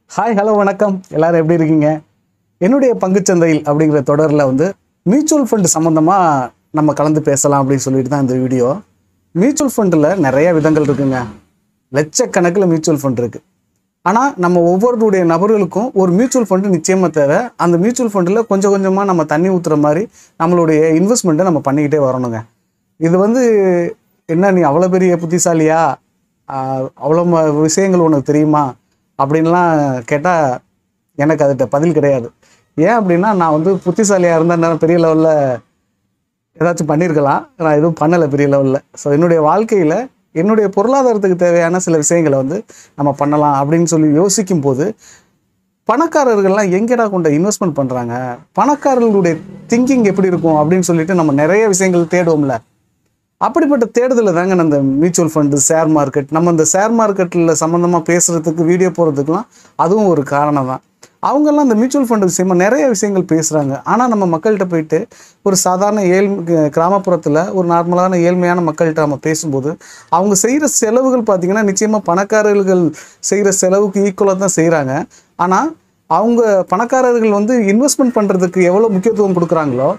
Hi hello வணக்கம் எல்லாரும் எப்படி இருக்கீங்க? என்னுடைய பங்குச்சந்தையில் அப்படிங்கிற தொடரில் மியூச்சுவல் ஃபண்ட் சம்மந்தமாக நம்ம கலந்து பேசலாம் அப்படின்னு சொல்லிட்டு தான் இந்த வீடியோ. மியூச்சுவல் ஃபண்டில் நிறைய விதங்கள் இருக்குங்க. லட்சக்கணக்கில் மியூச்சுவல் ஃபண்ட் இருக்குது. ஆனால் நம்ம ஒவ்வொருடைய நபர்களுக்கும் ஒரு மியூச்சுவல் ஃபண்டு நிச்சயமாக தேவை. அந்த மியூச்சுவல் ஃபண்டில் கொஞ்சம் கொஞ்சமாக நம்ம தண்ணி ஊற்றுற மாதிரி நம்மளுடைய இன்வெஸ்ட்மெண்ட்டை நம்ம பண்ணிக்கிட்டே வரணுங்க. இது என்ன நீ அவ்வளோ பெரிய புத்திசாலியா, அவ்வளோ விஷயங்கள் உனக்கு தெரியுமா அப்படின்லாம் கேட்டால் எனக்கு அதுகிட்ட பதில் கிடையாது. ஏன் அப்படின்னா நான் புத்திசாலியாக இருந்தால் நான் பெரிய லெவலில் ஏதாச்சும் பண்ணியிருக்கலாம். நான் எதுவும் பண்ணலை பெரிய லெவலில். ஸோ என்னுடைய வாழ்க்கையில் என்னுடைய பொருளாதாரத்துக்கு தேவையான சில விஷயங்களை நம்ம பண்ணலாம் அப்படின்னு சொல்லி யோசிக்கும் போது பணக்காரர்கள்லாம் எங்கேடா கொண்டு இன்வெஸ்ட்மெண்ட் பண்ணுறாங்க, பணக்காரர்களுடைய திங்கிங் எப்படி இருக்கும் அப்படின்னு சொல்லிட்டு நம்ம நிறைய விஷயங்கள் தேடுவோம்ல. அப்படிப்பட்ட தேடுதலில் தாங்க அந்த மியூச்சுவல் ஃபண்டு, ஷேர் மார்க்கெட். நம்ம இந்த ஷேர் மார்க்கெட்டில் சம்மந்தமாக பேசுகிறதுக்கு, வீடியோ போகிறதுக்கெலாம் அதுவும் ஒரு காரணம் தான். அவங்கெல்லாம் இந்த மியூச்சுவல் ஃபண்டு விஷயமா நிறைய விஷயங்கள் பேசுகிறாங்க. ஆனால் நம்ம மக்கள்கிட்ட போயிட்டு ஒரு சாதாரண கிராமப்புறத்தில் ஒரு நார்மலான ஏழ்மையான மக்கள்கிட்ட நம்ம பேசும்போது அவங்க செய்கிற செலவுகள் பார்த்திங்கன்னா நிச்சயமாக பணக்காரர்கள் செய்கிற செலவுக்கு ஈக்குவலாக தான் செய்கிறாங்க. ஆனால் அவங்க பணக்காரர்கள் இன்வெஸ்ட்மெண்ட் பண்ணுறதுக்கு எவ்வளோ முக்கியத்துவம் கொடுக்குறாங்களோ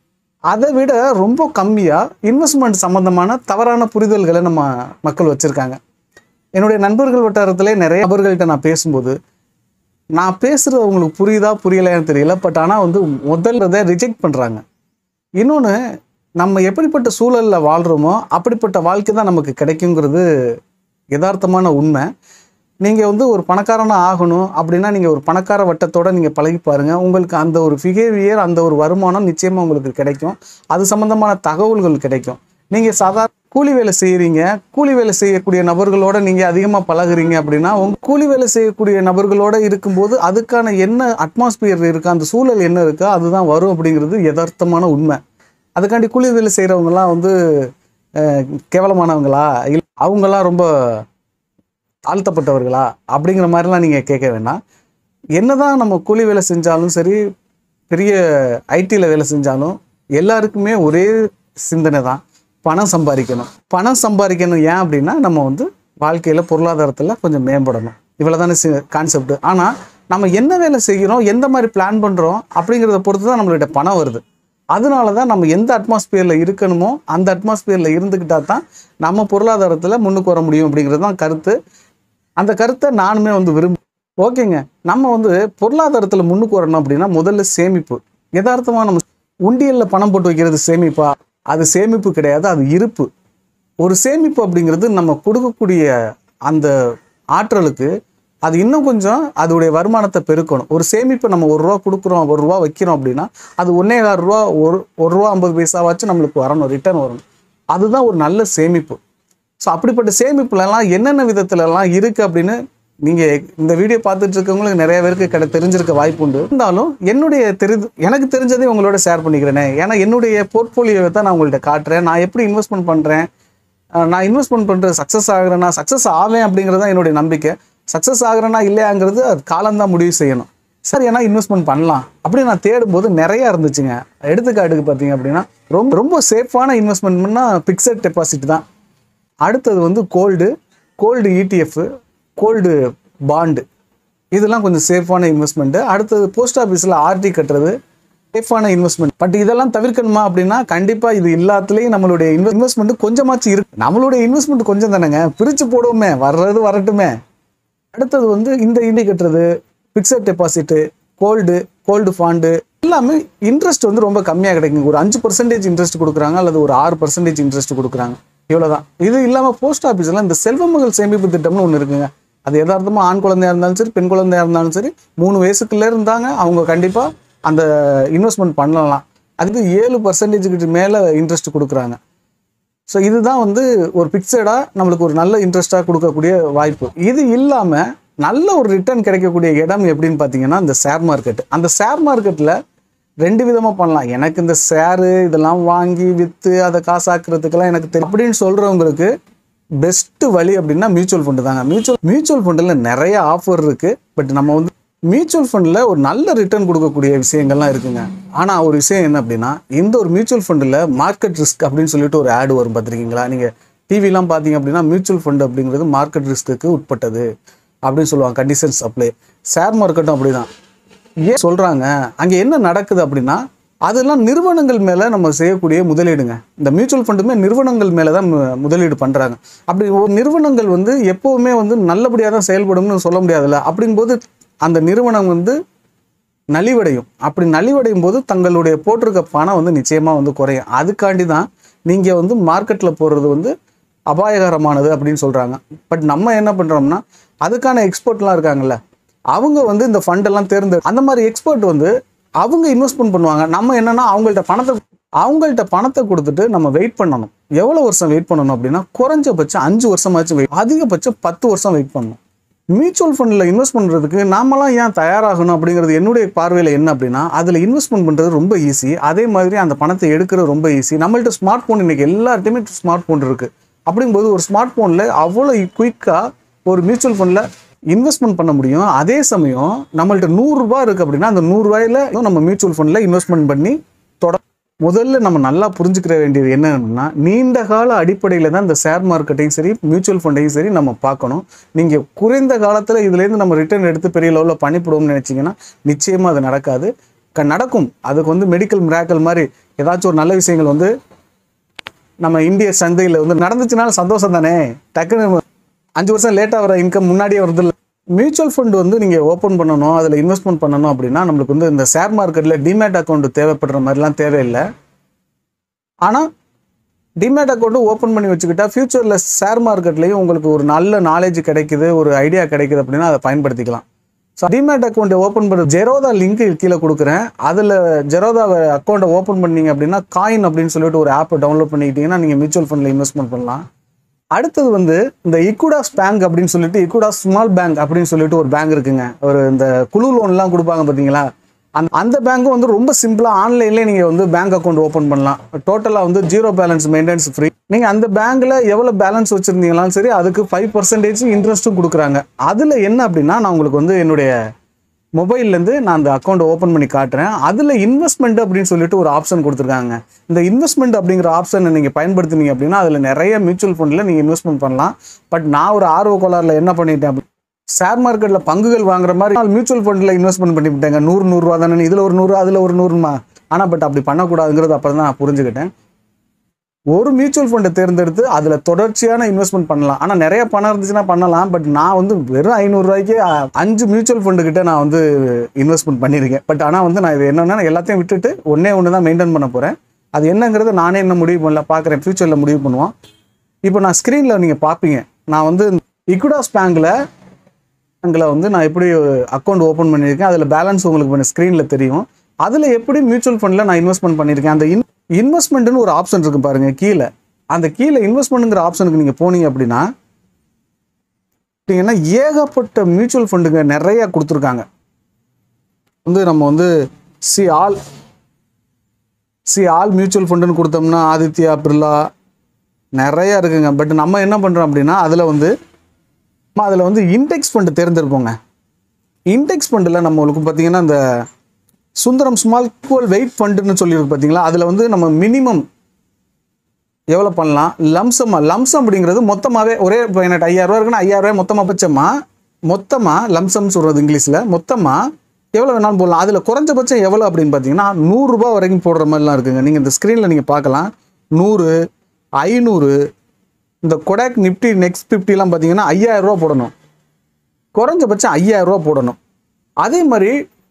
அதை விட ரொம்ப கம்மியாக இன்வெஸ்ட்மெண்ட் சம்மந்தமான தவறான புரிதல்களை நம்ம மக்கள் வச்சுருக்காங்க. என்னுடைய நண்பர்கள் வட்டாரத்திலே நிறைய நபர்கள்ட்ட நான் பேசும்போது நான் பேசுகிறது அவங்களுக்கு புரியுதா புரியலையான்னு தெரியல. பட் ஆனால் முதல்ல ரிஜெக்ட் பண்ணுறாங்க. இன்னொன்று, நம்ம எப்படிப்பட்ட சூழலில் வாழ்கிறோமோ அப்படிப்பட்ட வாழ்க்கை தான் நமக்கு கிடைக்குங்கிறது யதார்த்தமான உண்மை. நீங்கள் ஒரு பணக்காரனாக ஆகணும் அப்படின்னா நீங்கள் ஒரு பணக்கார வட்டத்தோடு நீங்கள் பழகி பாருங்கள். உங்களுக்கு அந்த ஒரு பிஹேவியர், அந்த ஒரு வருமானம் நிச்சயமாக உங்களுக்கு கிடைக்கும். அது சம்மந்தமான தகவல்கள் கிடைக்கும். நீங்கள் சாதாரண கூலி வேலை செய்கிறீங்க, கூலி வேலை செய்யக்கூடிய நபர்களோடு நீங்கள் அதிகமாக பழகுறீங்க அப்படின்னா உங்கள் கூலி வேலை செய்யக்கூடிய நபர்களோடு இருக்கும்போது அதுக்கான என்ன அட்மாஸ்பியர் இருக்குது, அந்த சூழல் என்ன இருக்கோ அதுதான் வரும் அப்படிங்கிறது யதார்த்தமான உண்மை. அதுக்காண்டி கூலி வேலை செய்கிறவங்கலாம் கேவலமானவங்களா, இல்லை அவங்களாம் ரொம்ப தாழ்த்தப்பட்டவர்களா அப்படிங்கிற மாதிரிலாம் நீங்கள் கேட்க வேண்டாம். என்ன தான் நம்ம கூலி வேலை செஞ்சாலும் சரி, பெரிய ஐடியில் வேலை செஞ்சாலும் எல்லாருக்குமே ஒரே சிந்தனை தான், பணம் சம்பாதிக்கணும். பணம் சம்பாதிக்கணும். ஏன் அப்படின்னா நம்ம வாழ்க்கையில் பொருளாதாரத்தில் கொஞ்சம் மேம்படணும். இவ்வளோ தானே கான்செப்ட். ஆனால் நம்ம என்ன வேலை செய்கிறோம், எந்த மாதிரி பிளான் பண்ணுறோம் அப்படிங்கிறத பொறுத்து தான் நம்மள்கிட்ட பணம் வருது. அதனால தான் நம்ம எந்த அட்மாஸ்பியரில் இருக்கணுமோ அந்த அட்மாஸ்பியரில் இருந்துக்கிட்டால் தான் நம்ம பொருளாதாரத்தில் முன்னுக்கு வர முடியும் அப்படிங்கிறது தான் கருத்து. அந்த கருத்தை நானுமே விரும்புகிறேன். ஓகேங்க, நம்ம பொருளாதாரத்தில் முன்னுக்கு வரணும் அப்படின்னா முதல்ல சேமிப்பு. யதார்த்தமாக நம்ம உண்டியலில் பணம் போட்டு வைக்கிறது சேமிப்பா? அது சேமிப்பு கிடையாது, அது இருப்பு. ஒரு சேமிப்பு அப்படிங்கிறது நம்ம கொடுக்கக்கூடிய அந்த ஆற்றலுக்கு அது இன்னும் கொஞ்சம் அதோடைய வருமானத்தை பெருக்கணும். ஒரு சேமிப்பு நம்ம ₹1 கொடுக்குறோம், ₹1 வைக்கிறோம் அப்படின்னா அது 1.25 ரூபா, ₹1.50 நம்மளுக்கு வரணும், ரிட்டர்ன் வரணும். அதுதான் ஒரு நல்ல சேமிப்பு. ஸோ அப்படிப்பட்ட சேமிப்புலலாம் என்னென்ன விதத்துலலாம் இருக்குது அப்படின்னு நீங்கள் இந்த வீடியோ பார்த்துட்டு இருக்கவங்களுக்கு நிறைய பேருக்கு தெரிஞ்சிருக்க வாய்ப்பு உண்டு. இருந்தாலும் எனக்கு தெரிஞ்சதை உங்களோட ஷேர் பண்ணிக்கிறேனே. ஏன்னா என்னுடைய போர்ட்ஃபோலியோவை தான் நான் உங்கள்கிட்ட காட்டுறேன். நான் எப்படி இன்வெஸ்ட்மெண்ட் பண்ணுறேன், நான் இன்வெஸ்ட்மெண்ட் பண்ணுறது சக்ஸஸ் ஆகிறேன்னா, சக்ஸஸ் ஆவேன் அப்படிங்கிறது தான் என்னுடைய நம்பிக்கை. சக்ஸஸ் ஆகிறேன்னா இல்லையாங்கிறது அது காலம்தான் முடிவு செய்யணும். சரி, ஏன்னா இன்வெஸ்ட்மெண்ட் பண்ணலாம் அப்படி நான் தேடும்போது நிறையா இருந்துச்சுங்க. எடுத்துக்காட்டுக்கு பார்த்தீங்க அப்படின்னா ரொம்ப சேஃபான இன்வெஸ்ட்மெண்ட்னா ஃபிக்ஸட் டெபாசிட் தான். அடுத்தது கோல்டு ETF, கோல்டு பாண்டு, இதெல்லாம் கொஞ்சம் சேஃபான இன்வெஸ்ட்மெண்ட்டு. அடுத்தது போஸ்ட் ஆஃபீஸில் RD கட்டுறது சேஃபான இன்வெஸ்ட்மெண்ட். பட் இதெல்லாம் தவிர்க்கணுமா அப்படின்னா கண்டிப்பாக இது எல்லாத்துலேயும் நம்மளுடைய இன்வெஸ்ட்மெண்ட்டு கொஞ்சமாச்சு இருக்கு. நம்மளுடைய இன்வெஸ்ட்மெண்ட் கொஞ்சம் தானேங்க, பிரித்து போடுவோமே, வர்றது வரட்டுமே. அடுத்தது இந்த கட்டுறது, ஃபிக்ஸட் டெபாசிட்டு, கோல்டு ஃபாண்டு எல்லாமே இன்ட்ரெஸ்ட் ரொம்ப கம்மியாக கிடைக்குங்க. ஒரு 5% இன்ட்ரெஸ்ட் கொடுக்குறாங்க, அல்லது ஒரு 6% இன்ட்ரெஸ்ட் கொடுக்குறாங்க. இவ்வளோதான். இது இல்லாமல் போஸ்ட் ஆஃபீஸில் இந்த செல்வமகள் சேமிப்பு திட்டம்னு ஒன்று இருக்குங்க. அது யதார்த்தமாக ஆண் குழந்தையாக இருந்தாலும் சரி, பெண் குழந்தையாக இருந்தாலும் சரி, 3 வயசுக்குள்ளே இருந்தாங்க அவங்க கண்டிப்பாக அந்த இன்வெஸ்ட்மெண்ட் பண்ணலாம். அதுக்கு 7% மேலே இன்ட்ரெஸ்ட் கொடுக்குறாங்க. ஸோ இதுதான் ஒரு ஃபிக்ஸடாக நம்மளுக்கு ஒரு நல்ல இன்ட்ரெஸ்ட்டாக கொடுக்கக்கூடிய வாய்ப்பு. இது இல்லாமல் நல்ல ஒரு ரிட்டர்ன் கிடைக்கக்கூடிய இடம் எப்படின்னு பார்த்தீங்கன்னா இந்த ஷேர் மார்க்கெட். அந்த ஷேர் மார்க்கெட்டில் 2 விதமாக பண்ணலாம். எனக்கு இந்த ஷேரு இதெல்லாம் வாங்கி விற்று அதை காசாக்குறதுக்கெல்லாம் எனக்கு தெரியும் அப்படின்னு சொல்கிறவங்களுக்கு பெஸ்ட்டு வழி அப்படின்னா மியூச்சுவல் ஃபண்டு தாங்க. மியூச்சுவல் ஃபண்டில் நிறைய ஆஃபர் இருக்குது. பட் நம்ம மியூச்சுவல் ஃபண்டில் ஒரு நல்ல ரிட்டர்ன் கொடுக்கக்கூடிய விஷயங்கள்லாம் இருக்குங்க. ஆனால் ஒரு விஷயம் என்ன அப்படின்னா, இந்த ஒரு மியூச்சுவல் ஃபண்டில் மார்க்கெட் ரிஸ்க் அப்படின்னு சொல்லிட்டு ஒரு ஆடு வரும் பார்த்துருக்கீங்களா? நீங்கள் டிவிலாம் பார்த்தீங்க அப்படின்னா மியூச்சுவல் ஃபண்டு அப்படிங்கிறது மார்க்கெட் ரிஸ்க்கு உட்பட்டது அப்படின்னு சொல்லுவாங்க, கண்டிஷன்ஸ் அப்ளை. ஷேர் மார்க்கெட்டும் அப்படிதான். ஏன் சொல்கிறாங்க, அங்கே என்ன நடக்குது அப்படின்னா, அதெல்லாம் நிறுவனங்கள் மேலே நம்ம செய்யக்கூடிய முதலீடுங்க. இந்த மியூச்சுவல் ஃபண்டுமே நிறுவனங்கள் மேலே தான் முதலீடு பண்ணுறாங்க. அப்படி ஒரு நிறுவனங்கள் வந்து எப்போவுமே வந்து நல்லபடியாக தான் செயல்படும்னு சொல்ல முடியாதுல்ல. அப்படிங்கும்போது அந்த நிறுவனம் வந்து நலிவடையும். அப்படி நலிவடையும் போது தங்களுடைய போட்டிருக்க பணம் வந்து நிச்சயமாக வந்து குறையும். அதுக்காண்டி தான் நீங்கள் வந்து மார்க்கெட்டில் போடுறது வந்து அபாயகரமானது அப்படின்னு சொல்கிறாங்க. பட் நம்ம என்ன பண்ணுறோம்னா, அதுக்கான எக்ஸ்பர்ட்லாம் இருக்காங்கல்ல, அவங்க வந்து இந்த ஃபண்டெல்லாம் அந்த மாதிரி எக்ஸ்பர்ட் வந்து அவங்க இன்வெஸ்ட்மெண்ட் பண்ணுவாங்க. நம்ம என்னன்னா அவங்கள்ட்ட பணத்தை கொடுத்துட்டு நம்ம வெயிட் பண்ணணும். எவ்வளோ வருஷம் வெயிட் பண்ணணும் அப்படின்னா, குறைஞ்சபட்சம் 5 வருஷமாச்சும் அதிகபட்சம் 10 வருஷம் வெயிட் பண்ணணும். மியூச்சுவல் ஃபண்டில் இன்வெஸ்ட் பண்ணுறதுக்கு நாமெல்லாம் ஏன் தயாராகணும் அப்படிங்கிறது என்னுடைய பார்வையில் என்ன அப்படின்னா, அதில் இன்வெஸ்ட்மெண்ட் பண்ணுறது ரொம்ப ஈஸி. அதே மாதிரி அந்த பணத்தை எடுக்கிறது ரொம்ப ஈஸி. நம்மள்ட்ட ஸ்மார்ட் ஃபோன் இன்றைக்கி எல்லார்ட்டையுமே ஸ்மார்ட் ஃபோன் இருக்குது. அப்படிங்கும்போது ஒரு ஸ்மார்ட் ஃபோனில் அவ்வளோ குயிக்காக ஒரு மியூச்சுவல் ஃபண்டில் இன்வெஸ்ட்மெண்ட் பண்ண முடியும். அதே சமயம் நம்மள்ட்ட 100 ரூபா இருக்குது அப்படின்னா, அந்த 100 ரூபாயில் நம்ம மியூச்சுவல் ஃபண்டில் இன்வெஸ்ட்மெண்ட் பண்ணி முதல்ல நம்ம நல்லா புரிஞ்சுக்கிற வேண்டியது என்னன்னா, நீண்ட கால அடிப்படையில் தான் இந்த ஷேர் மார்க்கெட்டையும் சரி மியூச்சுவல் ஃபண்டையும் சரி நம்ம பார்க்கணும். நீங்கள் குறைந்த காலத்தில் இதுலேருந்து நம்ம ரிட்டர்ன் எடுத்து பெரிய லெவலில் பண்ணிவிடுவோம்னு நினச்சிங்கன்னா நிச்சயமாக அது நடக்காது. நடக்கும். அதுக்கு வந்து மெடிக்கல் மிராக்கல் மாதிரி ஏதாச்சும் ஒரு நல்ல விஷயங்கள் வந்து நம்ம இந்திய சந்தையில் வந்து நடந்துச்சுனாலும் சந்தோஷம் தானே. டக்குன்னு 5 வருஷம் லேட்டாக வர இன்கம் முன்னாடியே வருது இல்லை. மியூச்சுவல் ஃபண்ட் வந்து நீங்கள் ஓப்பன் பண்ணணும், அதில் இன்வெஸ்ட்மெண்ட் பண்ணணும் அப்படின்னா நம்மளுக்கு வந்து இந்த ஷேர் மார்க்கெட்டில் டிமேட் அக்கௌண்ட் தேவைப்படுற மாதிரிலாம் தேவையில்லை. ஆனால் டிமேட் அக்கௌண்ட்டு ஓப்பன் பண்ணி வச்சுக்கிட்டா ஃப்யூச்சரில் ஷேர் மார்க்கெட்லேயும் உங்களுக்கு ஒரு நல்ல நாலேஜ் கிடைக்குது, ஒரு ஐடியா கிடைக்குது அப்படின்னா அதை பயன்படுத்திக்கலாம். ஸோ டிமேட் அக்கௌண்ட்டை ஓப்பன் பண்ண ஜெரோதா லிங்க் கீழே கொடுக்குறேன். அதில் ஜெரோதா அக்கௌண்ட்டை ஓப்பன் பண்ணீங்க அப்படின்னா காயின் அப்படின்னு சொல்லிட்டு ஒரு ஆப்பை டவுன்லோட் பண்ணிக்கிட்டீங்கன்னா நீங்கள் மியூச்சுவல் ஃபண்டில் இன்வெஸ்ட்மெண்ட் பண்ணலாம். அடுத்தது வந்து இந்த இக்குடாஸ் பேங்க் அப்படின்னு சொல்லிட்டு, இக்குடாஸ் ஸ்மால் பேங்க் அப்படின்னு சொல்லிட்டு ஒரு பேங்க் இருக்குங்க. ஒரு இந்த குழு லோன்லாம் கொடுப்பாங்க பார்த்தீங்களா, அந்த பேங்க்கும் வந்து ரொம்ப சிம்பிளாக ஆன்லைன்லேயே நீங்கள் வந்து பேங்க் அக்கௌண்ட் ஓப்பன் பண்ணலாம். டோட்டலாக வந்து 0 பேலன்ஸ் மெயின்டெனன்ஸ் ஃப்ரீ. நீங்கள் அந்த பேங்க்கில் எவ்வளோ பேலன்ஸ் வச்சுருந்தீங்களாலும் சரி அதுக்கு 5% இன்ட்ரெஸ்ட்டும் கொடுக்குறாங்க. அதில் என்ன அப்படின்னா, நான் உங்களுக்கு வந்து என்னுடைய மொபைல்லேருந்து நான் அந்த அக்கௌண்ட்டை ஓப்பன் பண்ணி காட்டுறேன். அதில் இன்வெஸ்ட்மெண்ட் அப்படின்னு சொல்லிட்டு ஒரு ஆப்ஷன் கொடுத்துருக்காங்க. இந்த இன்வெஸ்ட்மெண்ட் அப்படிங்கிற ஆப்ஷனை நீங்கள் பயன்படுத்தினீங்க அப்படின்னா அதில் நிறைய மியூச்சுவல் ஃபண்டில் நீங்கள் இன்வெஸ்ட்மெண்ட் பண்ணலாம். பட் நான் ஒரு ஆர்வ கோளாறில் என்ன பண்ணிட்டேன் அப்படி, ஷேர் மார்க்கெட்டில் பங்குகள் வாங்குற மாதிரி மியூச்சுவல் ஃபண்டில் இன்வெஸ்ட்மெண்ட் பண்ணிவிட்டேங்க. 100 ரூபா தானே, இதில் ஒரு 100 அதில் ஒரு 100மா. ஆனால் பட் அப்படி பண்ணக்கூடாதுங்கிறது அப்புறம் தான் நான் புரிஞ்சுக்கிட்டேன். ஒரு மியூச்சுவல் ஃபண்டை தேர்ந்தெடுத்து அதில் தொடர்ச்சியான இன்வெஸ்ட்மெண்ட் பண்ணலாம். ஆனால் நிறைய பணம் இருந்துச்சுன்னா பண்ணலாம். பட் நான் வந்து வெறும் 500 ரூபாய்க்கு 5 மியூச்சுவல் ஃபண்டுக்கிட்ட நான் வந்து இன்வெஸ்ட்மெண்ட் பண்ணியிருக்கேன். பட் ஆனால் வந்து நான் இது என்னென்னா எல்லாத்தையும் விட்டுட்டு ஒன்று தான் மெயின்டைன் பண்ண போகிறேன். அது என்னங்கிறது நானே என்ன முடிவு பண்ணல, பார்க்குறேன், ஃப்யூச்சரில் முடிவு பண்ணுவோம். இப்போ நான் ஸ்க்ரீனில் நீங்கள் பார்ப்பீங்க, நான் வந்து இக்குடாஸ் பேங்கில் வந்து நான் எப்படி அக்கௌண்ட் ஓப்பன் பண்ணியிருக்கேன். அதில் பேலன்ஸ் உங்களுக்கு ஸ்க்ரீனில் தெரியும். அதில் எப்படி மியூச்சுவல் ஃபண்டில் நான் இன்வெஸ்ட்மெண்ட் பண்ணியிருக்கேன். அந்த இன்வெஸ்ட்மெண்ட்னு ஒரு ஆப்ஷன் இருக்குது பாருங்கள் கீழே. அந்த கீழே இன்வெஸ்ட்மெண்ட்டுங்கிற ஆப்ஷனுக்கு நீங்கள் போனீங்க அப்படின்னா ஏகப்பட்ட மியூச்சுவல் ஃபண்டுங்க நிறையா கொடுத்துருக்காங்க. வந்து நம்ம வந்து ஆல் மியூச்சுவல் ஃபண்டுன்னு கொடுத்தோம்னா ஆதித்யா, பிர்லா நிறையா இருக்குங்க. பட் நம்ம என்ன பண்ணுறோம் அப்படின்னா அதில் வந்து இண்டெக்ஸ் ஃபண்டு தேர்ந்தெடுப்போங்க. இண்டெக்ஸ் ஃபண்டில் நம்மளுக்கு பார்த்தீங்கன்னா இந்த சுந்தரம் ஸ்மால் ஈக்குவல் வெயிட் ஃபண்டுன்னு சொல்லியிருக்கு பார்த்தீங்களா, அதில் வந்து நம்ம மினிமம் எவ்வளோ பண்ணலாம், லம்சம் அப்படிங்கிறது மொத்தமாகவே ஒரே இப்போ எனக்கு 5000 ரூபா இருக்குன்னா 5000 ரூபாய் மொத்தமாக லம்சம் சொல்கிறது இங்கிலீஷில், மொத்தமாக எவ்வளோ வேணாலும் போடலாம். அதில் குறைஞ்சபட்சம் எவ்வளோ அப்படின்னு பார்த்தீங்கன்னா 100 ரூபா வரைக்கும் போடுற மாதிரிலாம் இருக்குங்க. நீங்கள் இந்த ஸ்க்ரீனில் நீங்கள் பார்க்கலாம். 100, 500, இந்த கொடாக் நிஃப்டி நெக்ஸ்ட் 50லாம் பார்த்தீங்கன்னா 5000 ரூபா போடணும். குறைஞ்சபட்சம் 5000 ரூபா போடணும். அதே மாதிரி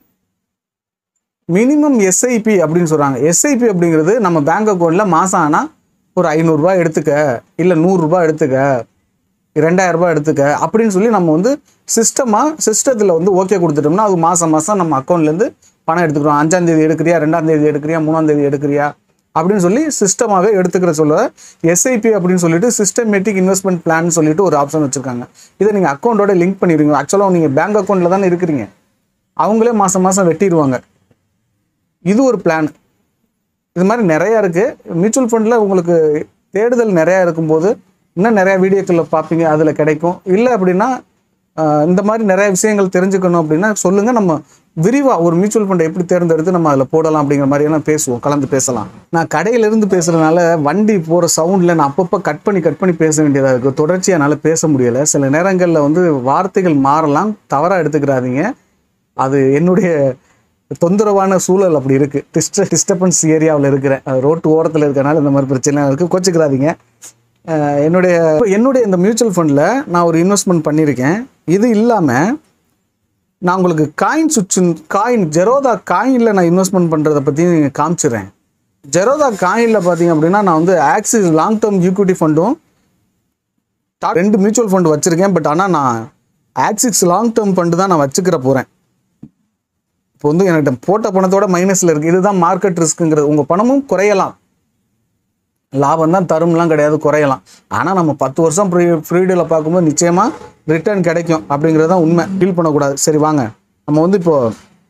மினிமம் எஸ்ஐபி அப்படின்னு சொல்கிறாங்க. எஸ்ஐபி அப்படிங்கிறது நம்ம பேங்க் அக்கௌண்ட்டில் மாதம் ஆனால் ஒரு 500 ரூபா எடுத்துக்க, இல்லை 100 ரூபா எடுத்துக்க, 2000 ரூபா எடுத்துக்க அப்படின்னு சொல்லி நம்ம வந்து சிஸ்டத்தில் வந்து ஓகே கொடுத்துட்டோம்னா அது மாதம் நம்ம அக்கௌண்ட்லேருந்து பணம் எடுத்துக்கிறோம். 5ஆம் தேதி எடுக்கிறியா, 2ஆம் தேதி எடுக்கிறியா, 3ஆம் தேதி எடுக்கிறியா அப்படின்னு சொல்லி சிஸ்டமாகவே எடுத்துக்கிற சொல்ல எஸ்ஐபி அப்படின்னு சொல்லிட்டு சிஸ்டமேட்டிக் இன்வெஸ்ட்மெண்ட் பிளான் சொல்லிட்டு ஒரு ஆப்ஷன் வச்சுருக்காங்க. இதை நீங்கள் அக்கௌண்ட்டோட லிங்க் பண்ணிடுவீங்க. ஆக்சுவலாக நீங்கள் பேங்க் அக்கௌண்ட்டில் தானே இருக்கிறீங்க, அவங்களே மாதம் வெட்டிடுவாங்க. இது ஒரு பிளான். இது மாதிரி நிறையா இருக்குது. மியூச்சுவல் ஃபண்டில் உங்களுக்கு தேடுதல் நிறையா இருக்கும்போது இன்னும் நிறையா வீடியோக்களில் பார்ப்பீங்க, அதில் கிடைக்கும். இல்லை அப்படின்னா இந்த மாதிரி நிறைய விஷயங்கள் தெரிஞ்சுக்கணும் அப்படின்னா சொல்லுங்கள். நம்ம விரிவாக ஒரு மியூச்சுவல் ஃபண்டை எப்படி தேர்ந்தெடுத்து நம்ம அதில் போடலாம் அப்படிங்கிற மாதிரியெல்லாம் பேசுவோம், கலந்து பேசலாம். நான் கடையிலேருந்து பேசுகிறதுனால வண்டி போகிற சவுண்டில் நான் அப்பப்போ கட் பண்ணி பேச வேண்டியதாக இருக்குது. தொடர்ச்சியாக என்னால் பேச முடியலை. சில நேரங்களில் வந்து வார்த்தைகள் மாறலாம், தவறாக எடுத்துக்கிறாதீங்க. அது என்னுடைய தொந்தரவான சூழல் அப்படி இருக்குது. டிஸ்டர்பன்ஸ் ஏரியாவில் இருக்கிறேன், ரோட்டு ஓரத்தில் இருக்கிறனால இந்த மாதிரி பிரச்சனைலாம் இருக்குது, கோச்சிக்கிறாதீங்க. என்னுடைய இந்த மியூச்சுவல் ஃபண்டில் நான் ஒரு இன்வெஸ்ட்மெண்ட் பண்ணியிருக்கேன். இது இல்லாமல் நான் உங்களுக்கு காயின் ஜெரோதா காயினில் நான் இன்வெஸ்ட்மெண்ட் பண்ணுறதை பற்றி காமிச்சிடுறேன். ஜெரோதா காயினில் பார்த்தீங்க அப்படின்னா நான் வந்து ஆக்சிஸ் லாங் டேர்ம் ஈக்விட்டி ஃபண்டும் 2 மியூச்சுவல் ஃபண்டு வச்சுருக்கேன். பட் ஆனால் நான் ஆக்சிஸ் லாங் டேர்ம் ஃபண்டு தான் நான் வச்சுக்கிற போகிறேன். இப்போ வந்து என்கிட்ட போட்ட பணத்தோட மைனஸில் இருக்குது. இதுதான் மார்க்கெட் ரிஸ்க்குங்கிறது. உங்கள் பணமும் குறையலாம், லாபம் தான் தரும்லாம் கிடையாது, குறையலாம். ஆனால் நம்ம 10 வருஷம் ஃப்ரீடில் பார்க்கும்போது நிச்சயமாக ரிட்டர்ன் கிடைக்கும் அப்படிங்கிறது தான் உண்மை. ஃபீல் பண்ணக்கூடாது. சரி வாங்க, நம்ம வந்து இப்போது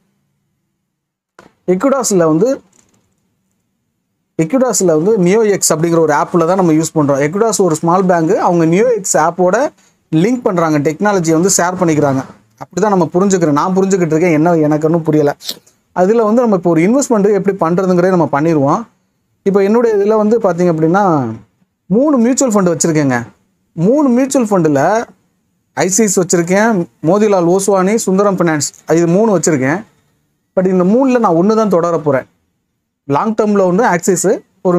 எக்விடாஸில் வந்து நியோஎக்ஸ் அப்படிங்கிற ஒரு ஆப்பில் தான் நம்ம யூஸ் பண்ணுறோம். எக்விடாஸ் ஒரு ஸ்மால் பேங்கு, அவங்க நியோஎக்ஸ் ஆப்போட லிங்க் பண்ணுறாங்க, டெக்னாலஜியை வந்து ஷேர் பண்ணிக்கிறாங்க. அப்படி தான் நம்ம புரிஞ்சுக்கிறேன், நான் புரிஞ்சுக்கிட்டு இருக்கேன். என்ன எனக்கு ஒன்றும் புரியலை. அதில் வந்து நம்ம இப்போ ஒரு இன்வெஸ்ட்மெண்ட்டு எப்படி பண்ணுறதுங்கிறத நம்ம பண்ணிடுவோம். இப்போ என்னுடைய இதில் வந்து பார்த்திங்க அப்படின்னா 3 மியூச்சுவல் ஃபண்டு வச்சுருக்கேங்க. 3 மியூச்சுவல் ஃபண்டில் ஐசிஐசி வச்சுருக்கேன், மோதிலால் ஓஸ்வானி, சுந்தரம் ஃபினான்ஸ், இது 3 வச்சுருக்கேன். பட் இந்த 3ல் நான் ஒன்று தான் தொடர போகிறேன். லாங் டேர்மில் வந்து ஆக்சிஸு ஒரு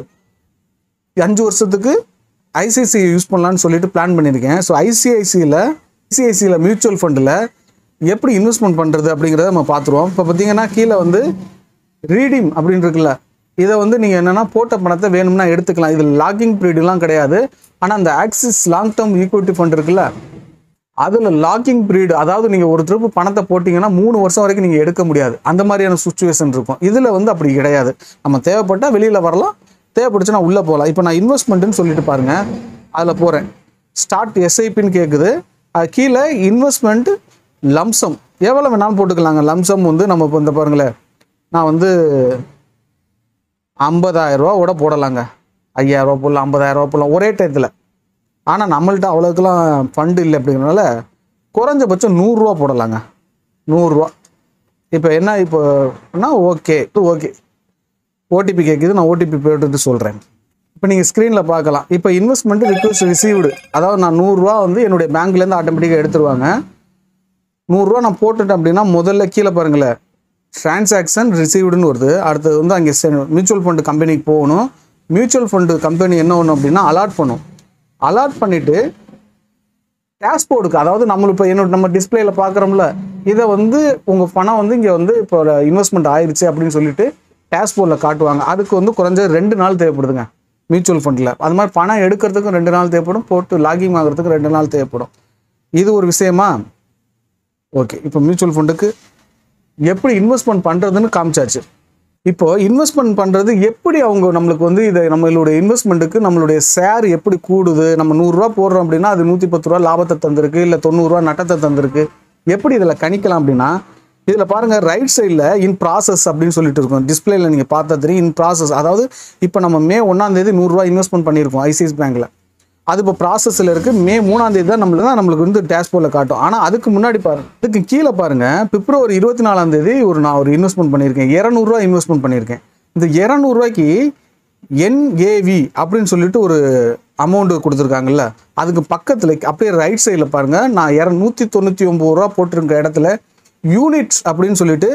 5 வருஷத்துக்கு ஐசிஐசி யூஸ் பண்ணலான்னு சொல்லிட்டு பிளான் பண்ணியிருக்கேன். ஸோ ஐசிஐசியில் மியூச்சுவல் ஃபண்டில் எப்படி இன்வெஸ்ட்மெண்ட் பண்ணுறது அப்படிங்கிறத நம்ம பார்த்துருவோம். இப்போ பார்த்தீங்கன்னா கீழே வந்து ரீடீம் அப்படின்னு இருக்குல்ல, இதை வந்து நீங்கள் என்னென்னா போட்ட பணத்தை வேணும்னா எடுத்துக்கலாம். இதில் லாக்கிங் பீரியட்லாம் கிடையாது. ஆனால் அந்த Axis long term equity fund இருக்குல்ல, அதில் லாக்கிங் பீரியட், அதாவது நீங்கள் ஒரு ட்ரிப்பு பணத்தை போட்டிங்கன்னா 3 வருஷம் வரைக்கும் நீங்கள் எடுக்க முடியாது. அந்த மாதிரியான சுச்சுவேஷன் இருக்கும். இதில் வந்து அப்படி கிடையாது. நம்ம தேவைப்பட்டால் வெளியில் வரலாம், தேவைப்படுச்சுன்னா உள்ளே போகலாம். இப்போ நான் இன்வெஸ்ட்மெண்ட்டுன்னு சொல்லிட்டு பாருங்கள், அதில் போகிறேன். ஸ்டார்ட் எஸ்ஐபின்னு கேட்குது. அது கீழே இன்வெஸ்ட்மெண்ட் லம்சம் எவ்வளோ வேணாலும் போட்டுக்கலாங்க. லம்சம் வந்து நம்ம இப்போ இந்த பாருங்களேன், நான் வந்து 50,000 ரூபாவோட போடலாங்க. 5,000 ரூபா போடலாம், 50,000 ரூபா போடலாம் ஒரே டயத்தில். ஆனால் நம்மள்ட்ட அவ்வளோக்கெல்லாம் ஃபண்டு இல்லை அப்படிங்கிறனால குறைஞ்சபட்சம் 100 ரூபா போடலாங்க. 100 ரூபா. இப்போ என்ன இப்போனா ஓகே ஓடிபி கேட்குது, நான் ஓடிபி போட்டுட்டு சொல்கிறேன். இப்போ நீங்கள் ஸ்க்ரீனில் பார்க்கலாம். இப்போ இன்வெஸ்ட்மெண்ட் ரிக்வெஸ்ட் ரிசீவ்டு, அதாவது நான் 100 ரூபா வந்து என்னுடைய பேங்க்லேருந்து ஆட்டோமேட்டிக்காக எடுத்துருவாங்க. 100 ரூபா நான் போட்டுட்டேன் அப்படின்னா முதல்ல கீழே பாருங்களேன், டிரான்சாக்ஷன் ரிசீவ்டுன்னு வருது. அடுத்தது வந்து அங்கே மியூச்சுவல் ஃபண்டு கம்பெனிக்கு போகணும். மியூச்சுவல் ஃபண்டு கம்பெனி என்ன ஒன்று அப்படின்னா அலாட் பண்ணும். அலாட் பண்ணிவிட்டு டேஷ்போர்டுக்கு, அதாவது நம்மளுக்கு இப்போ நம்ம டிஸ்பிளேயில் பார்க்குறோம்ல, இதை வந்து உங்கள் பணம் வந்து இங்கே வந்து இப்போ இன்வெஸ்ட்மெண்ட் ஆயிடுச்சு அப்படின்னு சொல்லிட்டு டேஷ்போர்டில் காட்டுவாங்க. அதுக்கு வந்து குறைஞ்ச 2 நாள் தேவைப்படுதுங்க மியூச்சுவல் ஃபண்டில். அது மாதிரி பணம் எடுக்கிறதுக்கும் 2 நாள் தேவைப்படும், போட்டு லாகிங் ஆகிறதுக்கு 2 நாள் தேவைப்படும். இது ஒரு விஷயமா? ஓகே, இப்போ மியூச்சுவல் ஃபண்டுக்கு எப்படி இன்வெஸ்ட்மெண்ட் பண்ணுறதுன்னு காமிச்சாச்சு. இப்போ இன்வெஸ்ட்மெண்ட் பண்ணுறது எப்படி அவங்க நம்மளுக்கு வந்து இதை நம்மளுடைய இன்வெஸ்ட்மெண்ட்டுக்கு நம்மளுடைய ஷேர் எப்படி கூடுது, நம்ம 100 ரூபா போடுறோம் அப்படின்னா அது 110 ரூபா லாபத்தை தந்திருக்கு, இல்லை 90 ரூபா நட்டத்தை தந்திருக்கு, எப்படி இதில் கணிக்கலாம் அப்படின்னா, இதில் பாருங்கள் ரைட் சைடில் இன் ப்ராசஸ் அப்படின்னு சொல்லிட்டு இருக்கும். டிஸ்பிளேயில் நீங்கள் பார்த்தா தெரியும் இன் ப்ராசஸ். அதாவது இப்போ நம்ம மே 1ஆம் தேதி 100 ரூபா இன்வெஸ்ட்மெண்ட் பண்ணியிருக்கோம் ஐசிஐசி பேங்க்கில். அது இப்போ ப்ராசஸில் இருக்குது. மே 3ஆம் தேதி தான் நம்மளுக்கு வந்து டேஷ்போர்டில் காட்டும். ஆனால் அதுக்கு முன்னாடி பாருங்கள், அதுக்கு கீழே பாருங்கள், பிப்ரவரி 24ஆம் தேதி நான் ஒரு இன்வெஸ்ட்மெண்ட் பண்ணியிருக்கேன். 200 ரூபா இன்வெஸ்ட்மெண்ட் பண்ணியிருக்கேன். இந்த 200 ரூபாய்க்கு என்ஏவி அப்படின்னு சொல்லிட்டு ஒரு அமௌண்ட்டு கொடுத்துருக்காங்கல்ல, அதுக்கு பக்கத்தில் அப்படியே ரைட் சைடில் பாருங்கள், நான் 199 ரூபா போட்டிருக்க இடத்துல யூனிட்ஸ் அப்படின்னு சொல்லிட்டு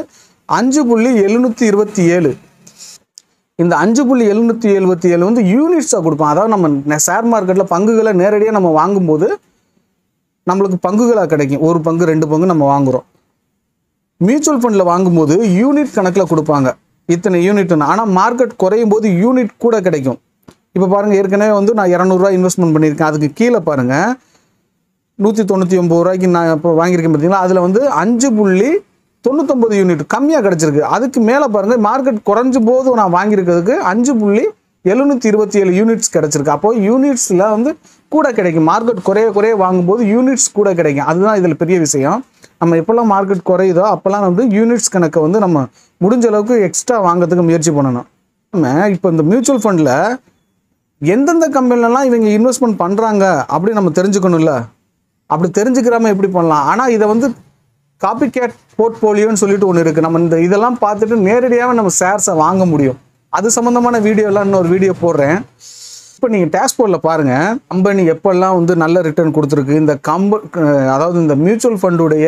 5.727, இந்த 5.777 வந்து யூனிட்ஸாக கொடுப்போம். அதாவது நம்ம ஷேர் மார்க்கெட்டில் பங்குகளை நேரடியாக நம்ம வாங்கும்போது நம்மளுக்கு பங்குகளாக கிடைக்கும். 1 பங்கு 2 பங்கு நம்ம வாங்குகிறோம். மியூச்சுவல் ஃபண்டில் வாங்கும்போது யூனிட் கணக்கில் கொடுப்பாங்க, இத்தனை யூனிட்னு. ஆனால் மார்க்கெட் குறையும் போது யூனிட் கூட கிடைக்கும். இப்போ பாருங்கள், ஏற்கனவே வந்து நான் 200 ரூபா இன்வெஸ்ட்மெண்ட் பண்ணியிருக்கேன். அதுக்கு கீழே பாருங்கள் 199 ரூபாய்க்கு நான் இப்போ வாங்கியிருக்கேன் பார்த்தீங்களா, அதில் வந்து 5.99 யூனிட் கம்மியாக கிடச்சிருக்கு. அதுக்கு மேலே பாருங்கள், மார்க்கெட் குறைஞ்ச போது நான் வாங்கியிருக்கிறதுக்கு 5.727 யூனிட்ஸ் கிடச்சிருக்கு. அப்போது யூனிட்ஸில் வந்து கூட கிடைக்கும். மார்க்கெட் குறைய வாங்கும்போது யூனிட்ஸ் கூட கிடைக்கும். அதுதான் இதில் பெரிய விஷயம். நம்ம எப்போல்லாம் மார்க்கெட் குறையுதோ அப்போல்லாம் வந்து யூனிட்ஸ் கணக்கை வந்து நம்ம முடிஞ்ச அளவுக்கு எக்ஸ்ட்ரா வாங்கிறதுக்கு முயற்சி பண்ணணும். நம்ம இப்போ இந்த மியூச்சுவல் ஃபண்டில் எந்தெந்த கம்பெனிலலாம் இவங்க இன்வெஸ்ட்மெண்ட் பண்ணுறாங்க அப்படின்னு நம்ம தெரிஞ்சுக்கணும்ல. அப்படி தெரிஞ்சுக்கிறாம எப்படி பண்ணலாம்? ஆனால் இதை வந்து காப்பி கேட் போர்ட்ஃபோலியோன்னு சொல்லிட்டு ஒன்று இருக்குது. நம்ம இதெல்லாம் பார்த்துட்டு நேரடியாகவே நம்ம ஷேர்ஸை வாங்க முடியும். அது சம்மந்தமான வீடியோலாம் இன்னொரு வீடியோ போடுறேன். இப்போ நீங்கள் டேஷ்போர்டில் பாருங்கள், கம்பெனி எப்பெல்லாம் வந்து நல்ல ரிட்டர்ன் கொடுத்துருக்கு, இந்த அதாவது இந்த மியூச்சுவல் ஃபண்டுடைய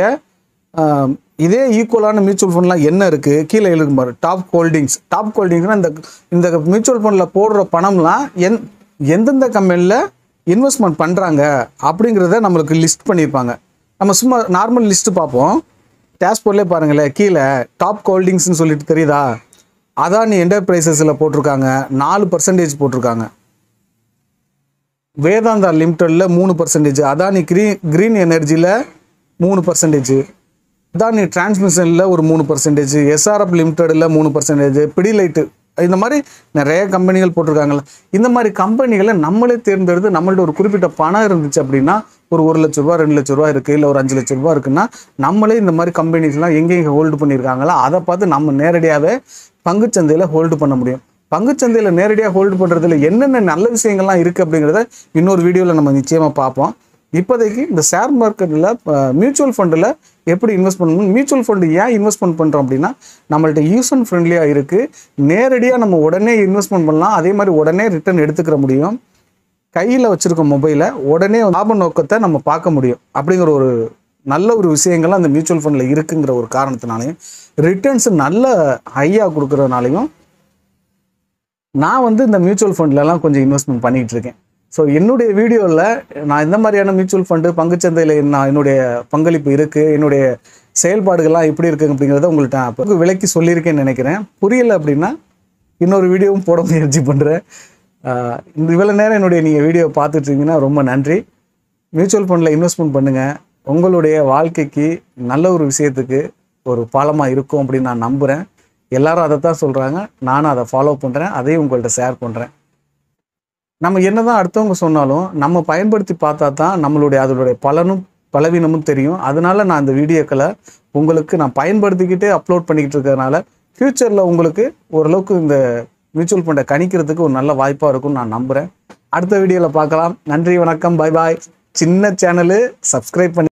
இதே ஈக்குவலான மியூச்சுவல் ஃபண்ட்லாம் என்ன இருக்குது கீழே இருக்கும் பாரு. டாப் ஹோல்டிங்ஸ்னால் இந்த மியூச்சுவல் ஃபண்டில் போடுற பணம்லாம் எந்தெந்த கம்பெனியில் இன்வெஸ்ட்மெண்ட் பண்ணுறாங்க அப்படிங்கிறத நம்மளுக்கு லிஸ்ட் பண்ணியிருப்பாங்க. நம்ம சும்மா நார்மல் லிஸ்ட்டு பார்ப்போம். டேஷ்போர்ட்லேயே பாருங்களேன், கீழே டாப் ஹோல்டிங்ஸ்னு சொல்லிட்டு தெரியுதா? அதானி என்டர்பிரைசஸில் போட்டிருக்காங்க 4% போட்டிருக்காங்க. வேதாந்தா லிமிட்டடில் 3%, அதானி கிரீன் எனர்ஜியில் 3%, அதானி டிரான்ஸ்மிஷனில் ஒரு 3%, எஸ்ஆர்எஃப் லிமிட்டடில் 3%, பிடிலைட்டு, இந்த மாதிரி நிறைய கம்பெனிகள் போட்டிருக்காங்கல்ல. இந்த மாதிரி கம்பெனிகளை நம்மளே தேர்ந்தெடுத்து நம்மள்ட்ட ஒரு குறிப்பிட்ட பணம் இருந்துச்சு அப்படின்னா, ஒரு 1 லட்ச ரூபா 2 லட்ச ரூபா இருக்குது, இல்லை ஒரு 5 லட்ச ரூபா இருக்குன்னா, நம்மளே இந்த மாதிரி கம்பெனிஸ்லாம் எங்கெங்கே ஹோல்டு பண்ணியிருக்காங்களோ அதை பார்த்து நம்ம நேரடியாகவே பங்குச்சந்தையில் ஹோல்டு பண்ண முடியும். பங்குச்சந்தையில் நேரடியாக ஹோல்டு பண்ணுறதுல என்னென்ன நல்ல விஷயங்கள்லாம் இருக்குது அப்படிங்கிறத இன்னொரு வீடியோவில் நம்ம நிச்சயமாக பார்ப்போம். இப்போதைக்கு இந்த ஷேர் மார்க்கெட்டில் மியூச்சுவல் ஃபண்டில் எப்படி இன்வெஸ்ட் பண்ணணும், மியூச்சுவல் ஃபண்டு ஏன் இன்வெஸ்ட்மெண்ட் பண்ணுறோம் அப்படின்னா, நம்மள்ட்ட யூசர் ஃப்ரெண்ட்லியாக இருக்குது, நேரடியாக நம்ம உடனே இன்வெஸ்ட்மெண்ட் பண்ணலாம், அதே மாதிரி உடனே ரிட்டர்ன் எடுத்துக்கிற முடியும், கையில் வச்சுருக்க மொபைலை உடனே லாப நோக்கத்தை நம்ம பார்க்க முடியும் அப்படிங்கிற ஒரு நல்ல ஒரு விஷயங்கள்லாம் அந்த மியூச்சுவல் ஃபண்டில் இருக்குங்கிற ஒரு காரணத்தினாலையும், ரிட்டர்ன்ஸு நல்ல ஹையாக கொடுக்குறதுனாலையும் நான் வந்து இந்த மியூச்சுவல் ஃபண்ட்லலாம் கொஞ்சம் இன்வெஸ்ட்மெண்ட் பண்ணிகிட்டு இருக்கேன். ஸோ என்னுடைய வீடியோவில் நான் இந்த மாதிரியான மியூச்சுவல் ஃபண்டு பங்குச்சந்தையில் என்னுடைய பங்களிப்பு இருக்குது, என்னுடைய செயல்பாடுகள்லாம் எப்படி இருக்குது அப்படிங்கிறத உங்கள்கிட்ட அப்போ விளக்கி சொல்லியிருக்கேன்னு நினைக்கிறேன். புரியலை அப்படின்னா இன்னொரு வீடியோவும் போட முயற்சி பண்ணுறேன். இந்த இவ்வளோ நேரம் நீங்கள் வீடியோ பார்த்துட்ருக்கீங்கன்னா ரொம்ப நன்றி. மியூச்சுவல் ஃபண்டில் இன்வெஸ்ட்மெண்ட் பண்ணுங்கள். உங்களுடைய வாழ்க்கைக்கு நல்ல ஒரு விஷயத்துக்கு ஒரு பாலமாக இருக்கும் அப்படின்னு நான் நம்புகிறேன். எல்லாரும் அதை தான் சொல்கிறாங்க, நானும் அதை ஃபாலோ பண்ணுறேன், அதையும் உங்கள்கிட்ட ஷேர் பண்ணுறேன். நம்ம என்ன தான் அடுத்தவங்க சொன்னாலும் நம்ம பயன்படுத்தி பார்த்தா தான் அதனுடைய பலவீனமும் தெரியும். அதனால நான் இந்த வீடியோக்களை உங்களுக்கு நான் பயன்படுத்திக்கிட்டே அப்லோட் பண்ணிக்கிட்டு இருக்கிறதுனால ஃப்யூச்சரில் உங்களுக்கு ஓரளவுக்கு இந்த மியூச்சுவல் ஃபண்டை கணிக்கிறதுக்கு ஒரு நல்ல வாய்ப்பாக இருக்கும்னு நான் நம்புகிறேன். அடுத்த வீடியோவில் பார்க்கலாம். நன்றி, வணக்கம், பை பாய். சின்ன சேனலு, சப்ஸ்கிரைப் பண்ணி